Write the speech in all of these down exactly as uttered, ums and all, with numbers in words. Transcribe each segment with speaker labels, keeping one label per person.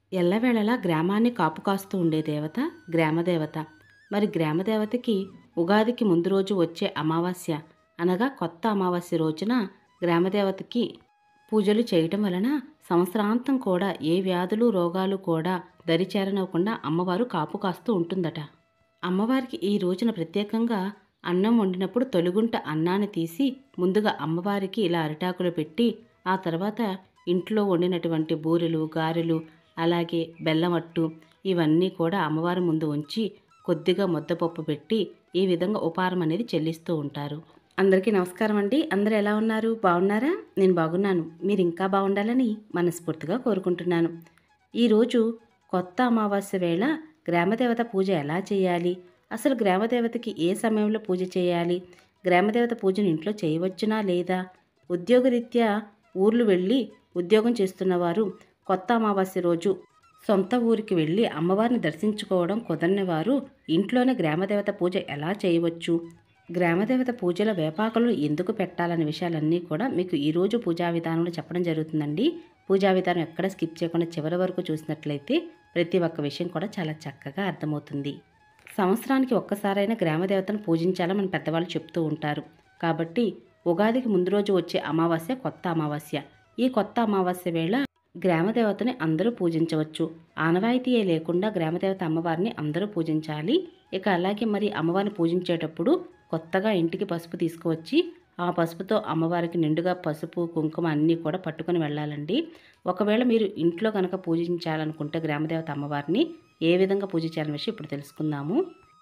Speaker 1: ఎల్లవేళలా గ్రామాన్ని కాపు కాస్తూ ఉండే దేవత గ్రామదేవత. మరి గ్రామదేవతకి ఉగాదికి ముందు రోజు వచ్చే అమావాస్య అనగా కొత్త అమావాస్య రోజున గ్రామదేవతకి పూజలు చేయటం వలన సంవత్సరాంతం కూడా ఏ వ్యాధులు రోగాలు కూడా దరిచేరనివ్వకుండా అమ్మవారు కాపు కాస్తూ ఉంటుందట. అమ్మవారికి ఈ రోజున ప్రత్యేకంగా అన్నం వండినప్పుడు తొలిగుంట అన్నాన్ని తీసి ముందుగా అమ్మవారికి ఇలా అరిటాకులు పెట్టి ఆ తర్వాత ఇంట్లో వండినటువంటి బూరెలు గారెలు అలాగే బెల్లం అట్టు ఇవన్నీ కూడా అమ్మవారి ముందు ఉంచి కొద్దిగా ముద్దపప్పు పెట్టి ఈ విధంగా ఉపహారం అనేది చెల్లిస్తూ ఉంటారు. అందరికీ నమస్కారం అండి. అందరూ ఎలా ఉన్నారు? బాగున్నారా? నేను బాగున్నాను. మీరు ఇంకా బాగుండాలని మనస్ఫూర్తిగా కోరుకుంటున్నాను. ఈరోజు కొత్త అమావాస్య వేళ గ్రామదేవత పూజ ఎలా చేయాలి, అసలు గ్రామదేవతకి ఏ సమయంలో పూజ చేయాలి, గ్రామదేవత పూజను ఇంట్లో చేయవచ్చునా లేదా, ఉద్యోగరీత్యా ఊర్లు వెళ్ళి ఉద్యోగం చేస్తున్నవారు కొత్త అమావాస్య రోజు సొంత ఊరికి వెళ్ళి అమ్మవారిని దర్శించుకోవడం కుదరని వారు ఇంట్లోనే గ్రామదేవత పూజ ఎలా చేయవచ్చు, గ్రామదేవత పూజల వేపాకులు ఎందుకు పెట్టాలనే విషయాలన్నీ కూడా మీకు ఈరోజు పూజా విధానంలో చెప్పడం జరుగుతుందండి. పూజా విధానం ఎక్కడ స్కిప్ చేయకుండా చివరి వరకు చూసినట్లయితే ప్రతి ఒక్క విషయం కూడా చాలా చక్కగా అర్థమవుతుంది. సంవత్సరానికి ఒక్కసారైనా గ్రామదేవతను పూజించాలని మన పెద్దవాళ్ళు చెప్తూ ఉంటారు. కాబట్టి ఉగాదికి ముందు రోజు వచ్చే అమావాస్య కొత్త అమావాస్య. ఈ కొత్త అమావాస్య వేళ గ్రామదేవతని అందరూ పూజించవచ్చు. ఆనవాయితీయే లేకుండా గ్రామదేవత అమ్మవారిని అందరూ పూజించాలి. ఇక అలాగే మరి అమ్మవారిని పూజించేటప్పుడు కొత్తగా ఇంటికి పసుపు తీసుకువచ్చి ఆ పసుపుతో అమ్మవారికి నిండుగా పసుపు కుంకుమ అన్నీ కూడా పట్టుకొని వెళ్ళాలండి. ఒకవేళ మీరు ఇంట్లో కనుక పూజించాలనుకుంటే గ్రామదేవత అమ్మవారిని ఏ విధంగా పూజ చేయాలనే విషయం ఇప్పుడు తెలుసుకుందాము.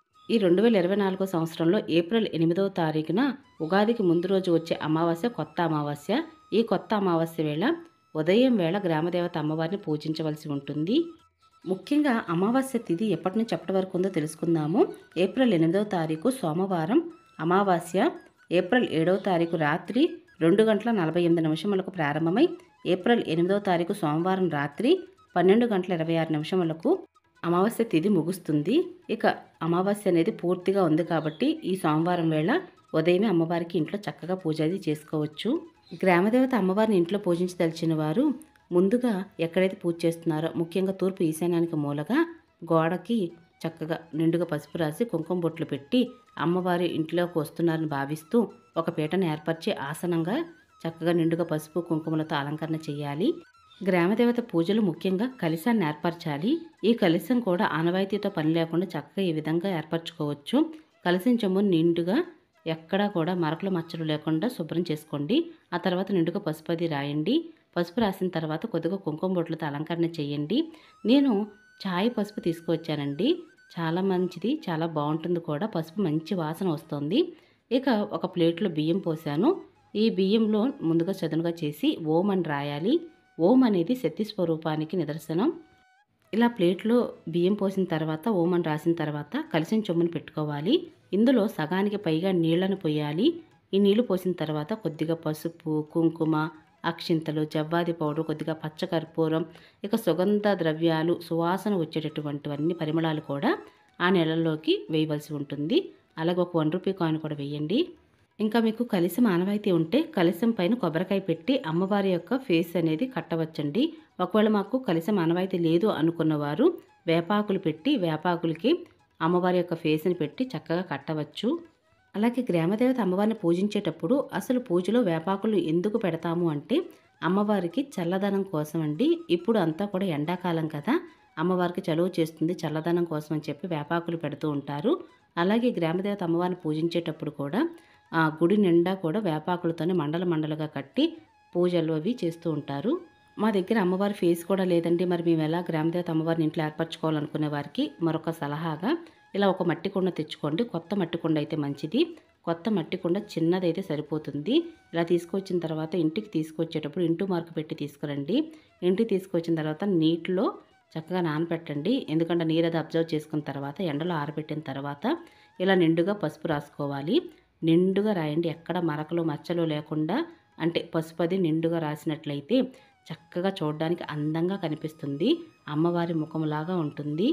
Speaker 1: ఈ రెండు వేల ఇరవై నాలుగో సంవత్సరంలో ఏప్రిల్ ఎనిమిదవ తారీఖున ఉగాదికి ముందు రోజు వచ్చే అమావాస్య కొత్త అమావాస్య. ఈ కొత్త అమావాస్య వేళ ఉదయం వేళ గ్రామదేవత అమ్మవారిని పూజించవలసి ఉంటుంది. ముఖ్యంగా అమావాస్య తిథి ఎప్పటి నుంచి ఎప్పటి వరకు ఉందో తెలుసుకుందాము. ఏప్రిల్ ఎనిమిదవ తారీఖు సోమవారం అమావాస్య ఏప్రిల్ ఏడవ తారీఖు రాత్రి రెండు గంటల నలభై ఎనిమిది నిమిషములకు ప్రారంభమై ఏప్రిల్ ఎనిమిదవ తారీఖు సోమవారం రాత్రి పన్నెండు గంటల ఇరవై ఆరు నిమిషములకు అమావాస్య తిథి ముగుస్తుంది. ఇక అమావాస్య అనేది పూర్తిగా ఉంది కాబట్టి ఈ సోమవారం వేళ ఉదయమే అమ్మవారికి ఇంట్లో చక్కగా పూజ అది చేసుకోవచ్చు. గ్రామదేవత అమ్మవారిని ఇంట్లో పూజించదలిచిన వారు ముందుగా ఎక్కడైతే పూజ చేస్తున్నారో ముఖ్యంగా తూర్పు ఈశాన్యానికి మూలగా గోడకి చక్కగా నిండుగా పసుపు రాసి కుంకుమ బొట్లు పెట్టి అమ్మవారి ఇంట్లోకి వస్తున్నారని భావిస్తూ ఒక పీటను ఏర్పరిచి ఆసనంగా చక్కగా నిండుగా పసుపు కుంకుమలతో అలంకరణ చేయాలి. గ్రామదేవత పూజలు ముఖ్యంగా కలశాన్ని ఏర్పరచాలి. ఈ కలశం కూడా ఆనవాయితీతో పని లేకుండా చక్కగా ఈ విధంగా ఏర్పరచుకోవచ్చు. కలశం చెమ్మును నిండుగా ఎక్కడా కూడా మరకలు మచ్చలు లేకుండా శుభ్రం చేసుకోండి. ఆ తర్వాత నిండుగా పసుపు అది రాయండి. పసుపు రాసిన తర్వాత కొద్దిగా కుంకుమ బొట్లతో అలంకరణ చేయండి. నేను చాయ్ పసుపు తీసుకువచ్చానండి. చాలా మంచిది, చాలా బాగుంటుంది కూడా. పసుపు మంచి వాసన వస్తుంది. ఇక ఒక ప్లేట్లో బియ్యం పోసాను. ఈ బియ్యంలో ముందుగా చదునుగా చేసి ఓం అని రాయాలి. ఓం అనేది శక్తి స్వరూపానికి నిదర్శనం. ఇలా ప్లేట్లో బియ్యం పోసిన తర్వాత ఓం అని రాసిన తర్వాత కలశం చెమ్మును పెట్టుకోవాలి. ఇందులో సగానికి పైగా నీళ్లను పోయాలి. ఈ నీళ్లు పోసిన తర్వాత కొద్దిగా పసుపు కుంకుమ అక్షింతలు జవ్వాది పౌడర్ కొద్దిగా పచ్చకర్పూరం ఇక సుగంధ ద్రవ్యాలు సువాసన వచ్చేటటువంటివన్నీ పరిమళాలు కూడా ఆ నీళ్ళలోకి వేయవలసి ఉంటుంది. అలాగే ఒక వన్ రూపీ కాయిన్ కూడా వేయండి. ఇంకా మీకు కలశం ఆనవాయితీ ఉంటే కలశం పైన కొబ్బరికాయ పెట్టి అమ్మవారి యొక్క ఫేస్ అనేది కట్టవచ్చండి. ఒకవేళ మాకు కలశం ఆనవాయితీ లేదు అనుకున్నవారు వేపాకులు పెట్టి వేపాకులకి అమ్మవారి యొక్క ఫేస్ని పెట్టి చక్కగా కట్టవచ్చు. అలాగే గ్రామదేవత అమ్మవారిని పూజించేటప్పుడు అసలు పూజలో వేపాకులు ఎందుకు పెడతాము అంటే అమ్మవారికి చల్లదనం కోసం అండి. ఇప్పుడు అంతా కూడా ఎండాకాలం కదా, అమ్మవారికి చలువ చేస్తుంది, చల్లదనం కోసం అని చెప్పి వేపాకులు పెడుతూ ఉంటారు. అలాగే గ్రామదేవత అమ్మవారిని పూజించేటప్పుడు కూడా ఆ గుడి నిండా కూడా వేపాకులతోనే మండల మండలుగా కట్టి పూజలు అవి చేస్తూ ఉంటారు. మా దగ్గర అమ్మవారి ఫేస్ కూడా లేదండి, మరి మేము ఎలా గ్రామదేవత అమ్మవారిని ఇంట్లో ఏర్పరచుకోవాలనుకునే వారికి మరొక సలహాగా ఇలా ఒక మట్టి కుండ తెచ్చుకోండి. కొత్త మట్టి కుండ అయితే మంచిది. కొత్త మట్టి కుండ చిన్నదైతే సరిపోతుంది. ఇలా తీసుకొచ్చిన తర్వాత ఇంటికి తీసుకొచ్చేటప్పుడు ఇంటూ మార్కు పెట్టి తీసుకురండి. ఇంటికి తీసుకొచ్చిన తర్వాత నీటిలో చక్కగా నానబెట్టండి. ఎందుకంటే నీరు అది అబ్జర్వ్ చేసుకున్న తర్వాత ఎండలో ఆరబెట్టిన తర్వాత ఇలా నిండుగా పసుపు రాసుకోవాలి. నిండుగా రాయండి, ఎక్కడ మరకలు మచ్చలు లేకుండా. అంటే పసుపు అది నిండుగా రాసినట్లయితే చక్కగా చూడడానికి అందంగా కనిపిస్తుంది, అమ్మవారి ముఖంలాగా ఉంటుంది.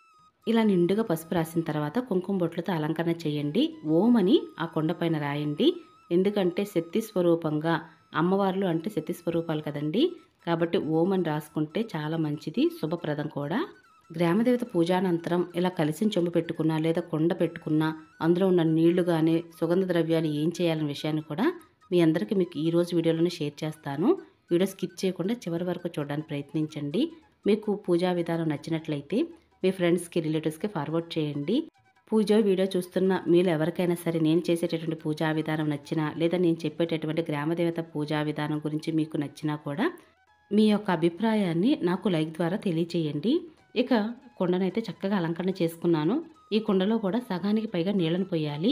Speaker 1: ఇలా నిండుగా పసుపు రాసిన తర్వాత కుంకుమ బొట్లతో అలంకరణ చేయండి. ఓం అని ఆ కొండపైన రాయండి. ఎందుకంటే శక్తి స్వరూపంగా అమ్మవార్లు అంటే శక్తి స్వరూపాలు కదండి. కాబట్టి ఓం అని రాసుకుంటే చాలా మంచిది, శుభప్రదం కూడా. గ్రామదేవత పూజానంతరం ఇలా కలిసిన చెంబు పెట్టుకున్నా లేదా కుండ పెట్టుకున్నా అందులో ఉన్న నీళ్లు కానీ సుగంధ ద్రవ్యాలు ఏం చేయాలనే విషయాన్ని కూడా మీ అందరికీ మీకు ఈరోజు వీడియోలోనే షేర్ చేస్తాను. వీడియో స్కిప్ చేయకుండా చివరి వరకు చూడడానికి ప్రయత్నించండి. మీకు పూజా విధానం నచ్చినట్లయితే మీ ఫ్రెండ్స్కి రిలేటివ్స్కి ఫార్వర్డ్ చేయండి. పూజ వీడియో చూస్తున్న మీరు ఎవరికైనా సరే నేను చేసేటటువంటి పూజా విధానం నచ్చినా లేదా నేను చెప్పేటటువంటి గ్రామదేవత పూజా విధానం గురించి మీకు నచ్చినా కూడా మీ యొక్క అభిప్రాయాన్ని నాకు లైక్ ద్వారా తెలియచేయండి. ఇక కుండనైతే చక్కగా అలంకరణ చేసుకున్నాను. ఈ కుండలో కూడా సగానికి పైగా నీళ్ళను పోయాలి.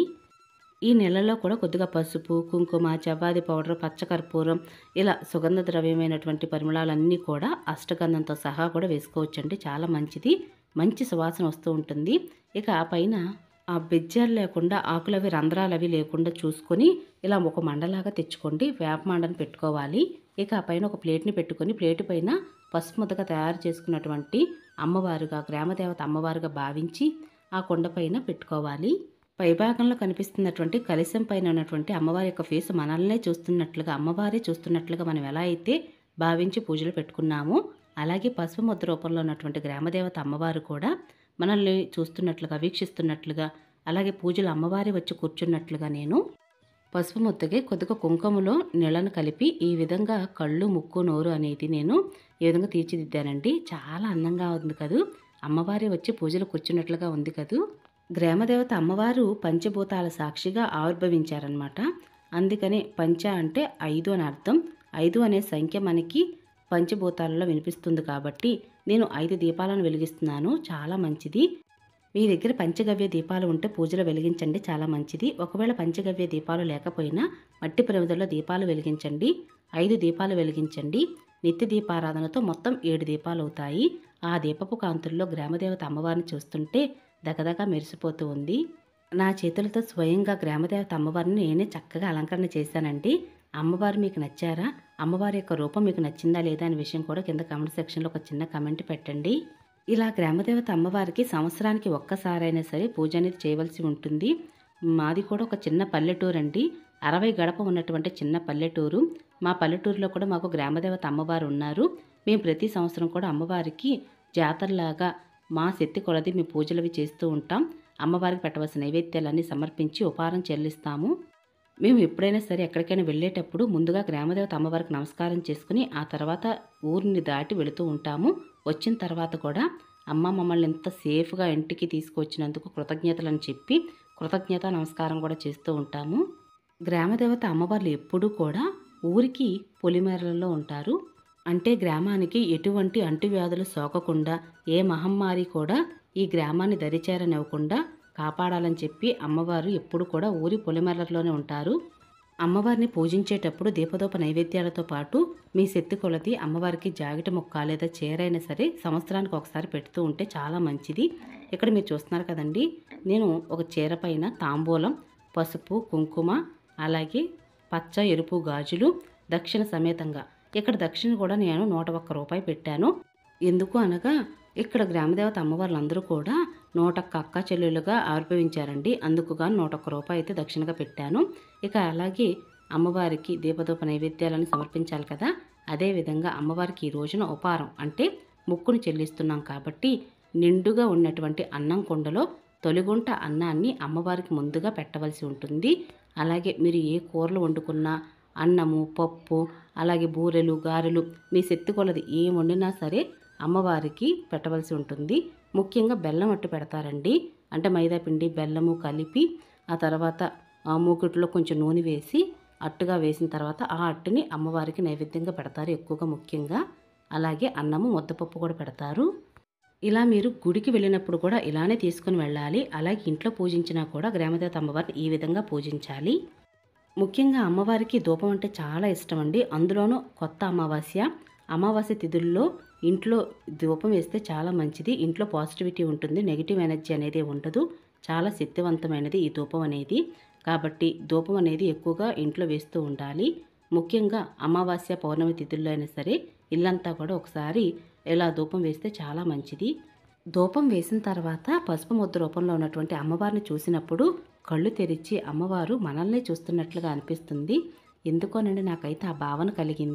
Speaker 1: ఈ నీళ్ళలో కూడా కొద్దిగా పసుపు, కుంకుమ, జవ్వాది పౌడర్, పచ్చకర్పూరం ఇలా సుగంధ ద్రవ్యమైనటువంటి పరిమళాలన్నీ కూడా అష్టగంధంతో సహా కూడా వేసుకోవచ్చండి. చాలా మంచిది, మంచి సువాసన వస్తూ ఉంటుంది. ఇక ఆ పైన ఆ బెజ్జాలు లేకుండా ఆకులవి రంధ్రాలవి లేకుండా చూసుకొని ఇలా ఒక మండలాగా తెచ్చుకోండి. వేప మండను పెట్టుకోవాలి. ఇక ఆ పైన ఒక ప్లేట్ని పెట్టుకొని ప్లేటు పైన పసుపు ముద్దగా తయారు చేసుకున్నటువంటి అమ్మవారుగా గ్రామదేవత అమ్మవారుగా భావించి ఆ కొండ పైన పెట్టుకోవాలి. పైభాగంలో కనిపిస్తున్నటువంటి కలశం పైన ఉన్నటువంటి అమ్మవారి యొక్క ఫేస్ మనల్నే చూస్తున్నట్లుగా అమ్మవారే చూస్తున్నట్లుగా మనం ఎలా అయితే భావించి పూజలు పెట్టుకున్నామో అలాగే పసుపు ముద్ద రూపంలో ఉన్నటువంటి గ్రామదేవత అమ్మవారు కూడా మనల్ని చూస్తున్నట్లుగా వీక్షిస్తున్నట్లుగా అలాగే పూజలు అమ్మవారి వచ్చి కూర్చున్నట్లుగా నేను పసుపు ముద్దకి కొద్దిగా కుంకుమలో నీళ్ళను కలిపి ఈ విధంగా కళ్ళు, ముక్కు, నోరు అనేది నేను ఈ విధంగా తీర్చిదిద్దానండి. చాలా అందంగా ఉంది కదూ, అమ్మవారి వచ్చి పూజలు కూర్చున్నట్లుగా ఉంది కదూ. గ్రామదేవత అమ్మవారు పంచభూతాల సాక్షిగా ఆవిర్భవించారనమాట. అందుకనే పంచ అంటే ఐదు అని అర్థం. ఐదు అనే సంఖ్య మనకి పంచభూతాలలో వినిపిస్తుంది కాబట్టి నేను ఐదు దీపాలను వెలిగిస్తున్నాను. చాలా మంచిది. మీ దగ్గర పంచగవ్య దీపాలు ఉంటే పూజలు వెలిగించండి, చాలా మంచిది. ఒకవేళ పంచగవ్య దీపాలు లేకపోయినా మట్టి ప్రమిదల్లో దీపాలు వెలిగించండి. ఐదు దీపాలు వెలిగించండి. నిత్య దీపారాధనతో మొత్తం ఏడు దీపాలు అవుతాయి. ఆ దీపపు కాంతుల్లో గ్రామదేవత అమ్మవారిని చూస్తుంటే దగదగా మెరిసిపోతూ ఉంది. నా చేతులతో స్వయంగా గ్రామదేవత అమ్మవారిని నేనే చక్కగా అలంకరణ చేశానండి. అమ్మవారు మీకు నచ్చారా? అమ్మవారి యొక్క రూపం మీకు నచ్చిందా లేదా అనే విషయం కూడా కింద కామెంట్ సెక్షన్లో ఒక చిన్న కామెంట్ పెట్టండి. ఇలా గ్రామదేవత అమ్మవారికి సంవత్సరానికి ఒక్కసారైనా సరే పూజ అనేది చేయవలసి ఉంటుంది. మాది కూడా ఒక చిన్న పల్లెటూరు అండి. అరవై గడప ఉన్నటువంటి చిన్న పల్లెటూరు. మా పల్లెటూరులో కూడా మాకు గ్రామదేవత అమ్మవారు ఉన్నారు. మేము ప్రతి సంవత్సరం కూడా అమ్మవారికి జాతరలాగా మా శక్తి కొలది మేము పూజలవి చేస్తూ ఉంటాం. అమ్మవారికి పెట్టవలసిన నైవేద్యాలన్నీ సమర్పించి ఉపహారం చెల్లిస్తాము. మేము ఎప్పుడైనా సరే ఎక్కడికైనా వెళ్ళేటప్పుడు ముందుగా గ్రామదేవత అమ్మవారికి నమస్కారం చేసుకుని ఆ తర్వాత ఊరిని దాటి వెళుతూ ఉంటాము. వచ్చిన తర్వాత కూడా అమ్మ మమ్మల్ని ఎంత సేఫ్గా ఇంటికి తీసుకొచ్చినందుకు కృతజ్ఞతలని చెప్పి కృతజ్ఞత నమస్కారం కూడా చేస్తూ ఉంటాము. గ్రామదేవత అమ్మవార్లు ఎప్పుడూ కూడా ఊరికి పొలిమేరలలో ఉంటారు. అంటే గ్రామానికి ఎటువంటి అంటువ్యాధులు సోకకుండా ఏ మహమ్మారి కూడా ఈ గ్రామాన్ని దరిచేరనివ్వకుండా కాపాడాలని చెప్పి అమ్మవారు ఎప్పుడు కూడా ఊరి పొలిమేరలోనే ఉంటారు. అమ్మవారిని పూజించేటప్పుడు దీపదోప నైవేద్యాలతో పాటు మీ శక్తి కొలది అమ్మవారికి జాగిట ముక్క లేదా చీరైనా సరే సంవత్సరానికి ఒకసారి పెడుతూ ఉంటే చాలా మంచిది. ఇక్కడ మీరు చూస్తున్నారు కదండి, నేను ఒక చీర పైన తాంబూలం, పసుపు, కుంకుమ, అలాగే పచ్చ ఎరుపు గాజులు దక్షిణ సమేతంగా, ఇక్కడ దక్షిణ కూడా నేను నూట ఒక్క రూపాయి పెట్టాను. ఎందుకు అనగా ఇక్కడ గ్రామదేవత అమ్మవార్లందరూ కూడా నూటొక్క అక్క చెల్లెలుగా ఆవిర్భవించారండి. అందుకుగా నూట ఒక్క రూపాయి అయితే దక్షిణగా పెట్టాను. ఇక అలాగే అమ్మవారికి దీపదూప నైవేద్యాలను సమర్పించాలి కదా, అదేవిధంగా అమ్మవారికి ఈ రోజున ఉపహారం అంటే ముక్కును చెల్లిస్తున్నాం కాబట్టి నిండుగా ఉన్నటువంటి అన్నం కుండలో తొలిగుంట అన్నాన్ని అమ్మవారికి ముందుగా పెట్టవలసి ఉంటుంది. అలాగే మీరు ఏ కూరలు వండుకున్నా అన్నము, పప్పు, అలాగే బూరెలు, గారెలు మీ శక్తి కొలది ఏం వండినా సరే అమ్మవారికి పెట్టవలసి ఉంటుంది. ముఖ్యంగా బెల్లం అట్టు పెడతారండి. అంటే మైదా పిండి బెల్లము కలిపి ఆ తర్వాత ఆ మూకుట్లో కొంచెం నూనె వేసి అట్టుగా వేసిన తర్వాత ఆ అట్టుని అమ్మవారికి నైవేద్యంగా పెడతారు ఎక్కువగా ముఖ్యంగా. అలాగే అన్నము, ముద్దపప్పు కూడా పెడతారు. ఇలా మీరు గుడికి వెళ్ళినప్పుడు కూడా ఇలానే తీసుకుని వెళ్ళాలి. అలాగే ఇంట్లో పూజించినా కూడా గ్రామదేవత అమ్మవారిని ఈ విధంగా పూజించాలి. ముఖ్యంగా అమ్మవారికి ధూపం అంటే చాలా ఇష్టం అండి. అందులోనూ కొత్త అమావాస్య అమావాస్య తిథుల్లో ఇంట్లో ధూపం వేస్తే చాలా మంచిది. ఇంట్లో పాజిటివిటీ ఉంటుంది, నెగిటివ్ ఎనర్జీ అనేది ఉండదు. చాలా శక్తివంతమైనది ఈ ధూపం అనేది. కాబట్టి ధూపం అనేది ఎక్కువగా ఇంట్లో వేస్తూ ఉండాలి. ముఖ్యంగా అమావాస్య పౌర్ణమి తిథుల్లో అయినా సరే ఇల్లంతా కూడా ఒకసారి ఇలా ధూపం వేస్తే చాలా మంచిది. ధూపం వేసిన తర్వాత పసుపు ముద్ద రూపంలో ఉన్నటువంటి అమ్మవారిని చూసినప్పుడు కళ్ళు తెరిచి అమ్మవారు మనల్ని చూస్తున్నట్లుగా అనిపిస్తుంది. ఎందుకోనండి నాకైతే ఆ భావన కలిగింది.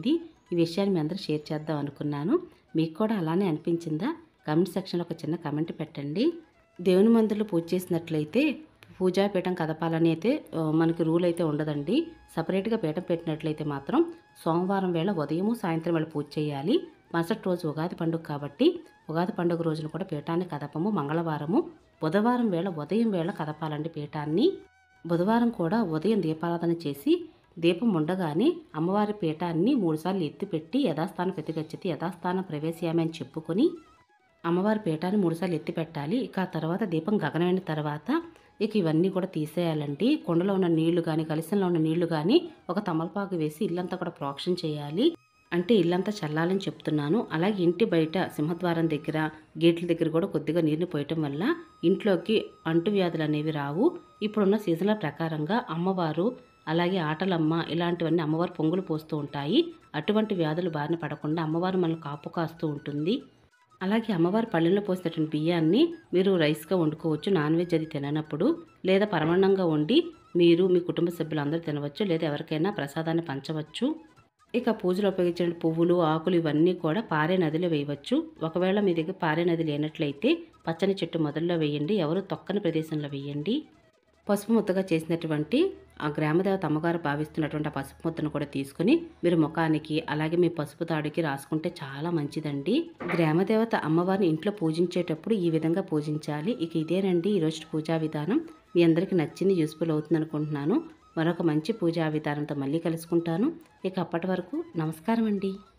Speaker 1: ఈ విషయాన్ని మీ అందరూ షేర్ చేద్దాం అనుకున్నాను. మీకు కూడా అలానే అనిపించిందా? కామెంట్ సెక్షన్లో ఒక చిన్న కామెంట్ పెట్టండి. దేవుని మందిరంలో పూజ చేసినట్లయితే పూజాపీఠం కదపాలని అయితే మనకి రూల్ అయితే ఉండదండి. సపరేట్గా పీఠం పెట్టినట్లయితే మాత్రం సోమవారం వేళ ఉదయము సాయంత్రం వేళ పూజ చేయాలి. మరుసటి రోజు ఉగాది పండుగ కాబట్టి ఉగాది పండుగ రోజున కూడా పీఠాన్ని కదపము. మంగళవారము బుధవారం వేళ ఉదయం వేళ కదపాలండి పీఠాన్ని. బుధవారం కూడా ఉదయం దీపారాధన చేసి దీపం ఉండగానే అమ్మవారి పీఠాన్ని మూడుసార్లు ఎత్తిపెట్టి యథాస్థానం ప్రతిగచ్చతి యథాస్థానం ప్రవేశయామి అని చెప్పుకొని అమ్మవారి పీఠాన్ని మూడుసార్లు ఎత్తి పెట్టాలి. ఇక ఆ తర్వాత దీపం గగనమైన తర్వాత ఇక ఇవన్నీ కూడా తీసేయాలండి. కుండలో ఉన్న నీళ్లు కానీ కలశంలో ఉన్న నీళ్లు కానీ ఒక తమలపాకు వేసి ఇల్లంతా కూడా ప్రోక్షణ చేయాలి. అంటే ఇల్లంతా చల్లాలని చెప్తున్నాను. అలాగే ఇంటి బయట సింహద్వారం దగ్గర గేట్ల దగ్గర కూడా కొద్దిగా నీరుని పోయటం వల్ల ఇంట్లోకి అంటువ్యాధులు అనేవి రావు. ఇప్పుడున్న సీజన్ల ప్రకారంగా అమ్మవారు అలాగే ఆటలమ్మ ఇలాంటివన్నీ అమ్మవారు పొంగులు పోస్తూ ఉంటాయి. అటువంటి వ్యాధులు బారిన పడకుండా అమ్మవారు మనల్ని కాపు కాస్తూ ఉంటుంది. అలాగే అమ్మవారి పళ్ళెంలో పోసినటువంటి బియ్యాన్ని మీరు రైస్గా వండుకోవచ్చు. నాన్ వెజ్ అది తిననప్పుడు, లేదా పరమాన్నంగా వండి మీరు మీ కుటుంబ సభ్యులందరూ తినవచ్చు, లేదా ఎవరికైనా ప్రసాదాన్ని పంచవచ్చు. ఇక పూజలో ఉపయోగించిన పువ్వులు ఆకులు ఇవన్నీ కూడా పారే నదిలో వేయవచ్చు. ఒకవేళ మీ దగ్గర పారే నది లేనట్లయితే పచ్చని చెట్టు మొదల్లో వేయండి. ఎవరు తొక్కని ప్రదేశంలో వేయండి. పసుపు ముద్దగా చేసినటువంటి ఆ గ్రామదేవత అమ్మగారు భావిస్తున్నటువంటి ఆ పసుపు ముద్దను కూడా తీసుకుని మీరు ముఖానికి అలాగే మీ పసుపు తాడుకి రాసుకుంటే చాలా మంచిదండి. గ్రామదేవత అమ్మవారిని ఇంట్లో పూజించేటప్పుడు ఈ విధంగా పూజించాలి. ఇక ఇదేనండి ఈరోజు పూజా విధానం. మీ అందరికీ నచ్చింది, యూస్ఫుల్ అవుతుంది అనుకుంటున్నాను. మరొక మంచి పూజా విధానంతో మళ్ళీ కలుసుకుంటాను. ఇక అప్పటి వరకు నమస్కారం అండి.